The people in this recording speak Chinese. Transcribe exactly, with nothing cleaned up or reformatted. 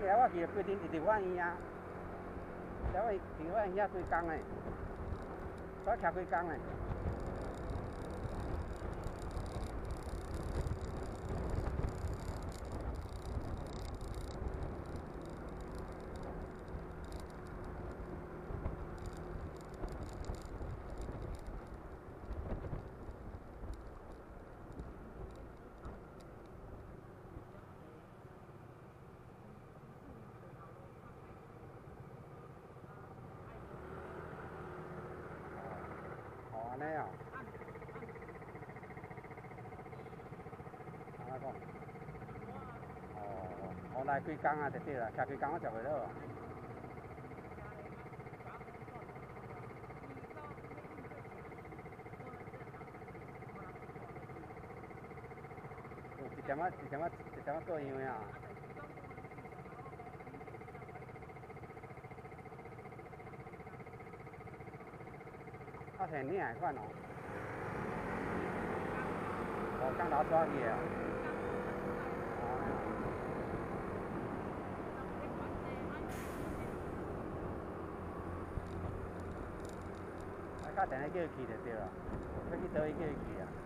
今日我去规定一直我院啊，今日我去我院遐几工嘞，我徛几工嘞。 安尼哦，安怎讲？哦，我来几工啊，就对啦，徛几工我食袂落。一点仔一点仔一点仔过样啊。啊，现领的款哦。哦，刚拿抓去啊。 啊，打电话叫伊去就对了，要去倒位叫伊去啊。